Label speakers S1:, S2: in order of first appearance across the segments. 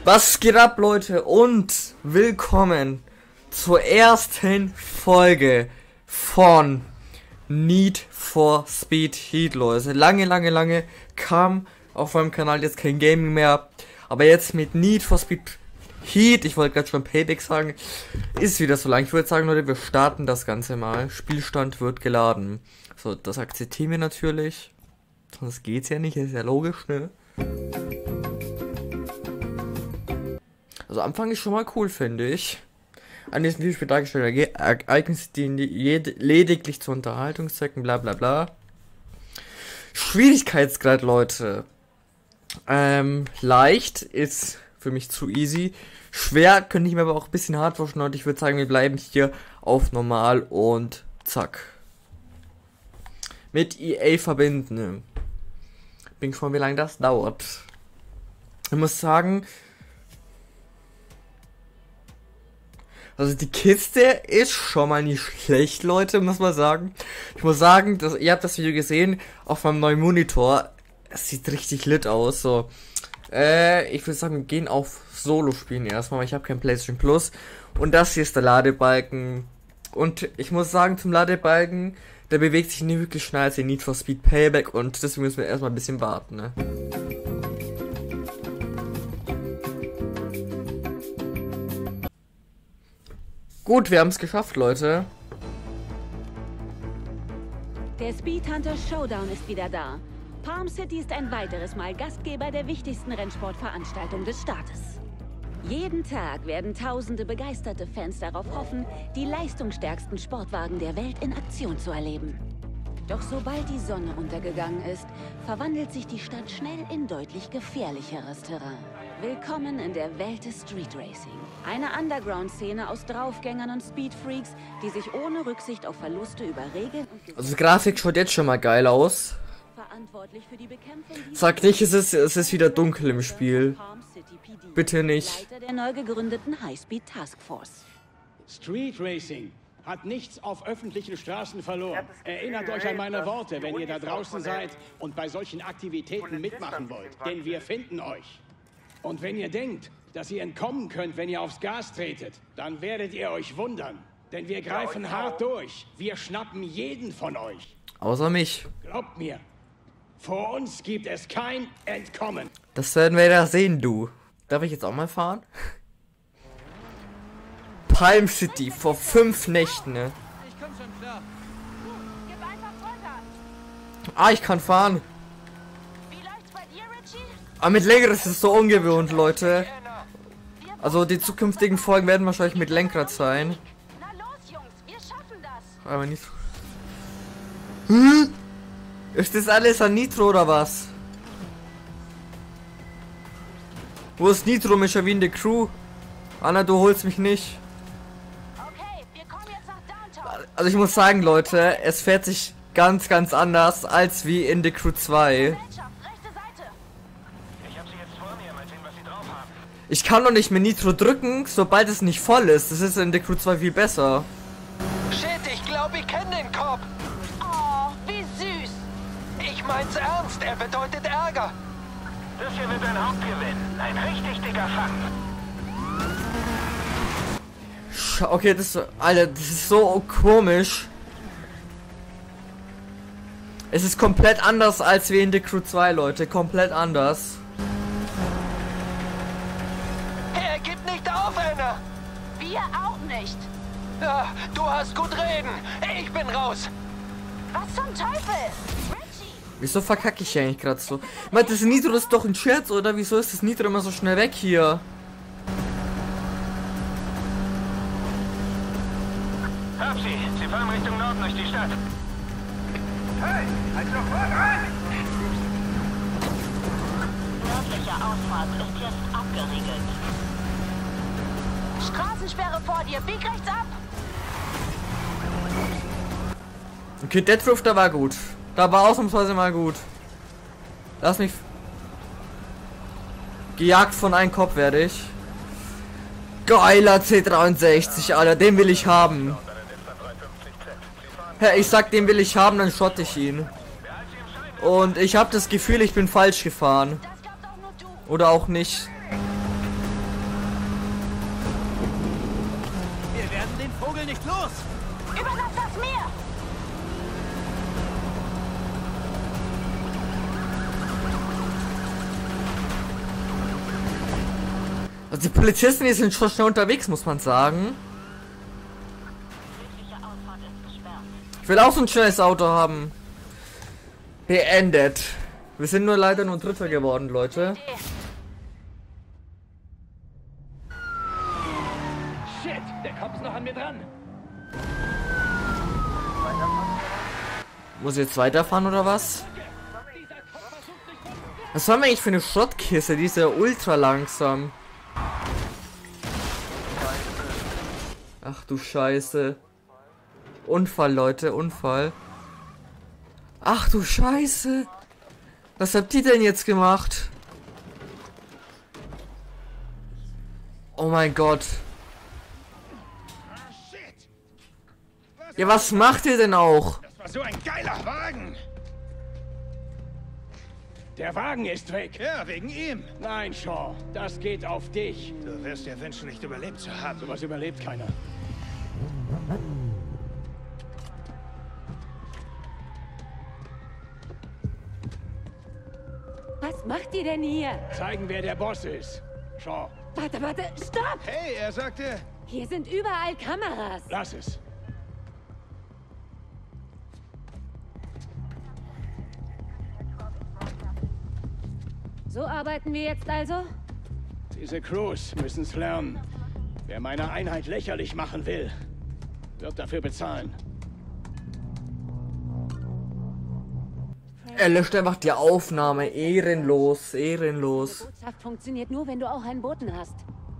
S1: Was geht ab, Leute, und willkommen zur ersten Folge von Need for Speed Heat, Leute. Lange kam auf meinem Kanal jetzt kein Gaming mehr, aber jetzt mit Need for Speed Heat, ich wollte gerade schon Payback sagen, ist wieder so lang. Ich würde sagen, Leute, wir starten das Ganze mal. Spielstand wird geladen. So, das akzeptieren wir natürlich. Sonst geht's ja nicht, ist ja logisch, ne? Also Anfang ist schon mal cool, finde ich. An diesem Videospiel dargestellte Ereignisse dienen lediglich zu Unterhaltungszwecken, bla bla bla. Schwierigkeitsgrad, Leute. Leicht ist für mich zu easy. Schwer könnte ich mir aber auch ein bisschen hart vorstellen, und ich würde sagen, wir bleiben hier auf normal und zack. Mit EA verbinden. Bin gespannt, wie lange das dauert. Ich muss sagen, also die Kiste ist schon mal nicht schlecht, Leute, muss man sagen. Ich muss sagen, ihr habt das Video gesehen auf meinem neuen Monitor. Es sieht richtig lit aus. So, ich würde sagen, wir gehen auf Solo spielen erstmal, weil ich habe kein PlayStation Plus. Und das hier ist der Ladebalken. Und ich muss sagen, zum Ladebalken, der bewegt sich nicht wirklich schnell als in Need for Speed Payback. Und deswegen müssen wir erstmal ein bisschen warten, ne? Gut, wir haben es geschafft, Leute.
S2: Der Speed Hunter Showdown ist wieder da. Palm City ist ein weiteres Mal Gastgeber der wichtigsten Rennsportveranstaltung des Staates. Jeden Tag werden tausende begeisterte Fans darauf hoffen, die leistungsstärksten Sportwagen der Welt in Aktion zu erleben. Doch sobald die Sonne untergegangen ist, verwandelt sich die Stadt schnell in deutlich gefährlicheres Terrain. Willkommen in der Welt des Street Racing. Eine Underground-Szene aus Draufgängern und Speedfreaks, die sich ohne Rücksicht auf Verluste über Regeln und...
S1: Also die Grafik schaut jetzt schon mal geil aus.
S2: Verantwortlich für die Bekämpfung...
S1: Sag nicht, es ist wieder dunkel im Spiel. Bitte nicht.
S2: Leiter der neu gegründeten High-Speed Task Force.
S3: Street Racing hat nichts auf öffentlichen Straßen verloren. Erinnert euch an meine Worte, wenn ihr da draußen seid und bei solchen Aktivitäten mitmachen wollt. Denn wir finden euch. Und wenn ihr denkt, dass ihr entkommen könnt, wenn ihr aufs Gas tretet, dann werdet ihr euch wundern. Denn wir greifen hart durch. Wir schnappen jeden von euch.
S1: Außer mich.
S3: Glaubt mir, vor uns gibt es kein Entkommen.
S1: Das werden wir ja sehen, du. Darf ich jetzt auch mal fahren? Palm City vor 5 Nächten, ne?
S4: Ich komm schon klar.
S2: Gib einfach runter.
S1: Ah, ich kann fahren.
S2: Wie läuft's bei dir, Richie?
S1: Aber mit Lenkrad ist es so ungewohnt, Leute. Also die zukünftigen Folgen werden wahrscheinlich mit Lenkrad sein.
S2: Na los, Jungs, wir schaffen das.
S1: Aber nicht. Hm? Ist das alles an Nitro oder was? Wo ist Nitro, Mischa, wie in der Crew? Anna, du holst mich nicht.
S2: Okay, wir kommen jetzt nach Downtown.
S1: Also ich muss sagen, Leute, es fährt sich ganz anders als wie in The Crew 2.
S2: Rechte Seite.
S4: Ich hab sie jetzt vor mir. Mal sehen, was sie drauf haben.
S1: Ich kann doch nicht mehr Nitro drücken, sobald es nicht voll ist. Das ist in The Crew 2 viel besser.
S4: Shit, ich glaube, ich kenne den Cop.
S2: Oh, wie süß.
S4: Ich mein's ernst. Er bedeutet Ärger. Das hier wird ein Hauptgewinn. Ein richtig dicker Fang.
S1: Okay, Alter, das ist so komisch. Es ist komplett anders als wie in The Crew 2, Leute. Komplett anders.
S4: Er gibt nicht auf, Anna.
S2: Wir auch nicht.
S4: Ja, du hast gut reden. Ich bin raus.
S2: Was zum Teufel? Richie.
S1: Wieso verkacke ich hier eigentlich gerade so? Mann, das Nitro ist doch ein Scherz, oder? Wieso ist das Nitro immer so schnell weg hier?
S4: Hab sie. Sie fahren Richtung Norden durch die Stadt. Hey, halt sofort an!
S2: Nördliche Ausfahrt ist jetzt abgeriegelt. Straßensperre vor dir, bieg rechts ab!
S1: Okay, Death Drifter war gut. Da war ausnahmsweise mal gut. Lass mich... Gejagt von einem Kopf werde ich. Geiler C63, Alter, den will ich haben. Ja, ich sag, den will ich haben, dann schotte ich ihn. Und ich habe das Gefühl, ich bin falsch gefahren. Oder auch nicht.
S5: den Vogel nicht los!
S2: Überlass das mir!
S1: Also die Polizisten, die sind schon schnell unterwegs, muss man sagen. Ich will auch so ein schnelles Auto haben. Beendet. Wir sind nur leider nur Dritter geworden, Leute.
S5: Shit, der Kopf ist noch an mir dran.
S1: Muss ich jetzt weiterfahren oder was? Was haben wir eigentlich für eine Schrottkiste? Die ist ja ultra langsam. Ach du Scheiße. Unfall, Leute, Unfall. Ach du Scheiße. Was habt ihr denn jetzt gemacht? Oh mein Gott. Ja, was macht ihr denn auch?
S3: Das war so ein geiler Wagen. Der Wagen ist weg.
S6: Ja, wegen ihm.
S3: Nein, Shaw, das geht auf dich.
S6: Du wirst dir wünschen, nicht überlebt zu haben.
S3: Sowas überlebt keiner.
S2: Was macht ihr denn hier?
S3: Zeigen, wer der Boss ist. Shaw,
S2: Warte, stopp!
S6: Hey, er sagte...
S2: Hier sind überall Kameras.
S3: lass es.
S2: So arbeiten wir jetzt also?
S3: Diese Crews müssen's lernen. Wer meine Einheit lächerlich machen will, wird dafür bezahlen.
S1: Er löscht einfach die Aufnahme. Ehrenlos, ehrenlos.
S2: Die Botschaft funktioniert nur, wenn du auch einen Boten hast.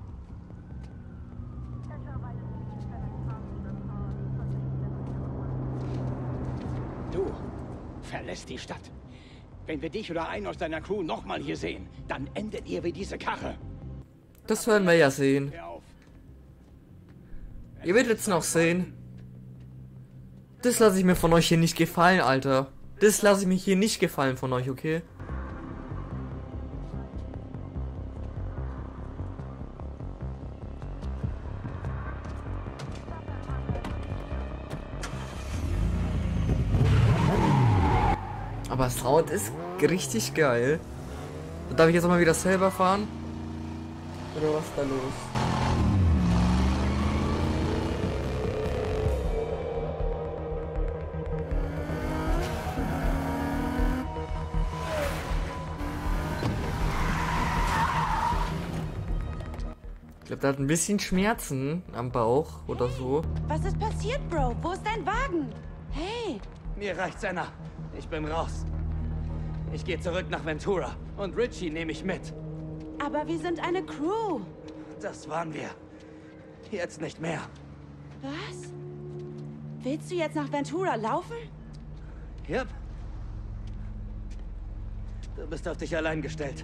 S3: Du, verlässt die Stadt. Wenn wir dich oder einen aus deiner Crew nochmal hier sehen, dann endet ihr wie diese Karre.
S1: Das werden wir ja sehen.
S3: Hör auf.
S1: Ihr werdet es noch sehen. Das lasse ich mir von euch hier nicht gefallen, Alter. Das lasse ich mich hier nicht gefallen von euch, okay? Aber Sound ist richtig geil. Darf ich jetzt auch mal wieder selber fahren? Oder was ist da los? Ich glaube, der hat ein bisschen Schmerzen am Bauch oder so.
S7: Was ist passiert, Bro? Wo ist dein Wagen? Hey!
S5: Mir reicht's, Anna. Ich bin raus. Ich gehe zurück nach Ventura. Und Richie nehme ich mit.
S7: Aber wir sind eine Crew.
S5: Das waren wir. Jetzt nicht mehr.
S7: Was? Willst du jetzt nach Ventura laufen?
S5: Yep. Du bist auf dich allein gestellt.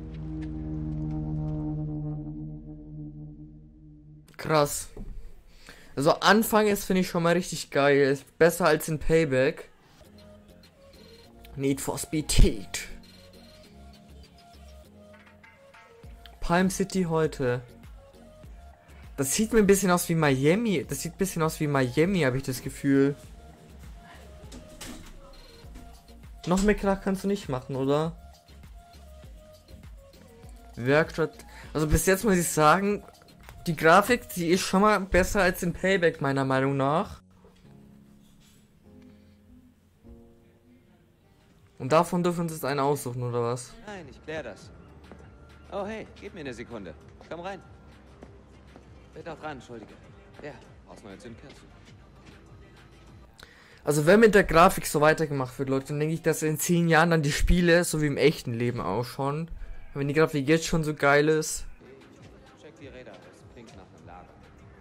S1: Krass. Also Anfang ist, finde ich, schon mal richtig geil. Ist besser als in Payback. Need for Speed Heat. Palm City heute. Das sieht mir ein bisschen aus wie Miami. Das sieht ein bisschen aus wie Miami, habe ich das Gefühl. Noch mehr Krach kannst du nicht machen, oder? Werkstatt. Also bis jetzt muss ich sagen, die Grafik, die ist schon mal besser als in Payback, meiner Meinung nach. Und davon dürfen wir uns jetzt einen aussuchen, oder was?
S8: Nein, ich klär das. Oh hey, gib mir eine Sekunde. Komm rein. Bitte auch dran, Entschuldige. Ja, brauchst neue Zündkerzen.
S1: Also wenn mit der Grafik so weitergemacht wird, Leute, dann denke ich, dass in 10 Jahren dann die Spiele so wie im echten Leben ausschauen. Wenn die Grafik jetzt schon so geil ist.
S8: Check die Räder, das klingt nach einem Lager.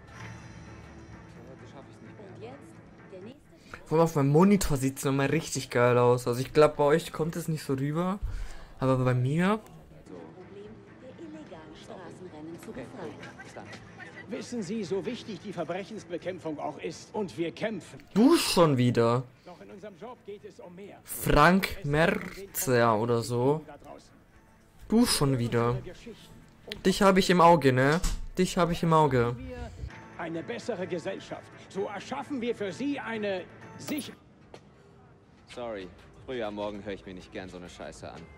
S8: So heute schaffe ich's nicht mehr.
S2: Und jetzt der nächste.
S1: Vor allem auf meinem Monitor sieht es nochmal richtig geil aus. Also ich glaube, bei euch kommt es nicht so rüber. Aber bei mir...
S2: Problem, der illegalen Straßenrennen zu befreien.
S8: Bis dann.
S3: Wissen Sie, so wichtig die Verbrechensbekämpfung auch ist. Und wir kämpfen.
S1: Du schon wieder.
S3: Doch in unserem Job geht es um mehr.
S1: Frank Merzer oder so.
S3: Da draußen.
S1: Du schon wieder.
S3: Geschichten.
S1: Dich habe ich im Auge, ne? Dich habe ich im Auge.
S3: Wir eine bessere Gesellschaft. So erschaffen wir für Sie eine sicher...
S8: Sorry, früh am Morgen höre ich mir nicht gern so eine Scheiße an.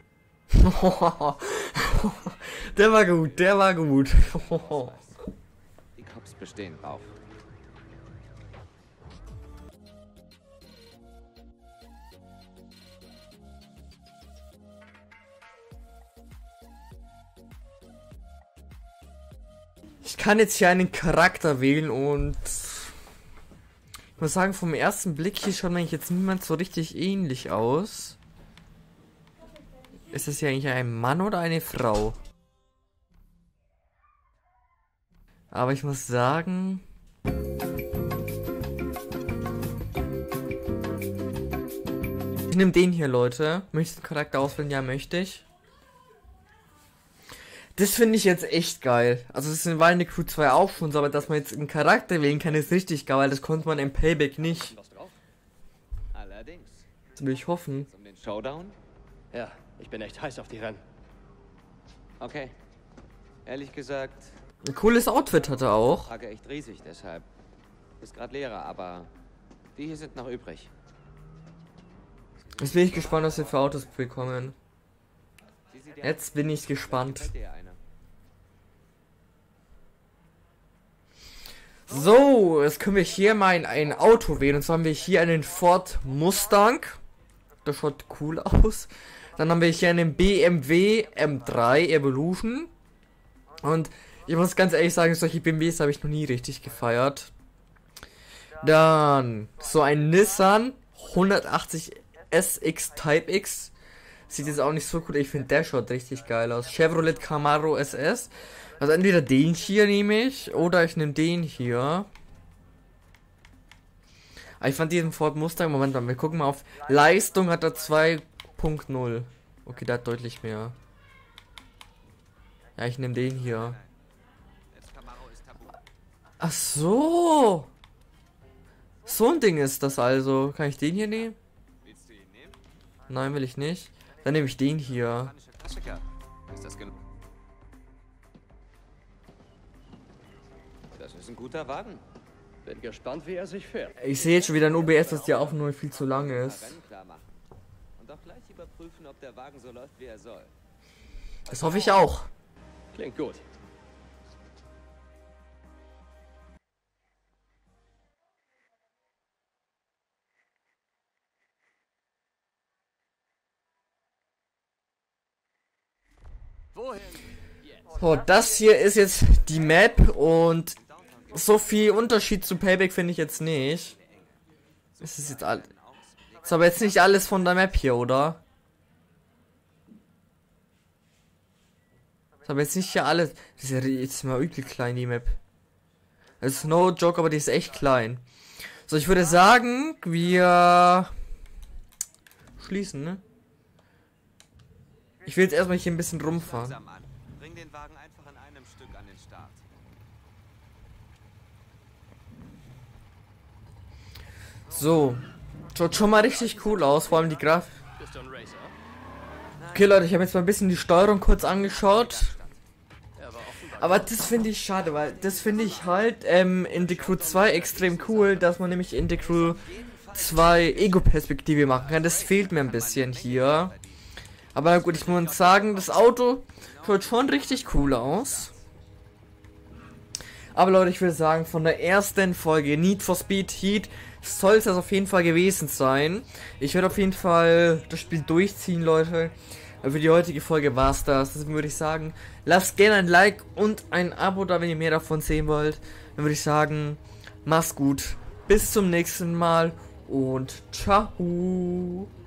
S1: Der war gut, der war gut.
S8: Die Cops bestehen drauf.
S1: Ich kann jetzt hier einen Charakter wählen und ich muss sagen, vom ersten Blick hier schaut mir eigentlich jetzt niemand so richtig ähnlich aus. Ist das hier eigentlich ein Mann oder eine Frau? Aber ich muss sagen... Ich nehme den hier, Leute. Möchtest du einen Charakter auswählen? Ja, möchte ich. Das finde ich jetzt echt geil. Also das war in der Crew 2 auch schon so, aber dass man jetzt einen Charakter wählen kann, ist richtig geil, weil das konnte man im Payback nicht.
S8: Allerdings.
S1: Das will ich hoffen.
S8: Um den Showdown?
S5: Ja, ich bin echt heiß auf die Rennen.
S8: Okay. Ehrlich gesagt,
S1: Ein cooles Outfit hat er auch.
S8: Frage echt riesig, deshalb. Ist gerade leerer, aber die hier sind noch übrig.
S1: Jetzt bin ich gespannt, was wir für Autos bekommen.
S8: Sieh sie dir
S1: Jetzt bin ich gespannt.
S8: Gefällt dir einer?
S1: So, jetzt können wir hier mal ein Auto wählen. Und zwar haben wir hier einen Ford Mustang. Das schaut cool aus. Dann haben wir hier einen BMW M3 Evolution. Und ich muss ganz ehrlich sagen, solche BMWs habe ich noch nie richtig gefeiert. Dann so ein Nissan 180 SX Type X. Sieht jetzt auch nicht so gut. Ich finde, der schaut richtig geil aus. Chevrolet Camaro SS. Also entweder den hier nehme ich oder ich nehme den hier. Aber ich fand diesen Ford Mustang, Moment mal, wir gucken mal auf Leistung, hat er 2.0. Okay, der hat deutlich mehr. Ja, ich nehme den hier. Ach so. So ein Ding ist das also. Kann ich den hier nehmen?
S8: Willst du ihn nehmen?
S1: Nein, will ich nicht. Dann nehme ich den hier.
S8: Japanische Klassiker. Ist das genug? Das ist ein guter Wagen.
S5: Bin gespannt, wie er sich fährt.
S1: Ich sehe jetzt schon wieder ein OBS, dass die Aufnahme viel zu lang ist.
S8: Rennen klar machen. Und auch gleich überprüfen, ob der Wagen so läuft, wie er soll.
S1: Das hoffe ich auch.
S5: Klingt gut.
S1: So, das hier ist jetzt die Map und so viel Unterschied zu Payback finde ich jetzt nicht. Das ist jetzt alles. Ist aber jetzt nicht alles von der Map hier, oder? Ist aber jetzt nicht hier alles. Das ist ja jetzt mal übel klein, die Map. Das ist no joke, aber die ist echt klein. So, ich würde sagen, wir schließen, ne? Ich will jetzt erstmal hier ein bisschen rumfahren.
S8: Langsam an. Bring den Wagen einfach in einem Stück an den Start.
S1: So. Schaut schon mal richtig cool aus, vor allem die Grafik.
S5: Bist du ein Racer?
S1: Okay, Leute, ich habe jetzt mal ein bisschen die Steuerung kurz angeschaut.
S5: Er war offenbar.
S1: Aber das finde ich schade, weil das finde ich halt in The Crew 2 extrem cool, dass man nämlich in The Crew 2 Ego-Perspektive machen kann. Das fehlt mir ein bisschen hier. Aber gut, ich muss sagen, das Auto schaut schon richtig cool aus. Aber Leute, ich würde sagen, von der ersten Folge Need for Speed Heat soll es das auf jeden Fall gewesen sein. Ich werde auf jeden Fall das Spiel durchziehen, Leute. Aber für die heutige Folge war es das. Deswegen würde ich sagen, lasst gerne ein Like und ein Abo da, wenn ihr mehr davon sehen wollt. Dann würde ich sagen, mach's gut. Bis zum nächsten Mal und ciao.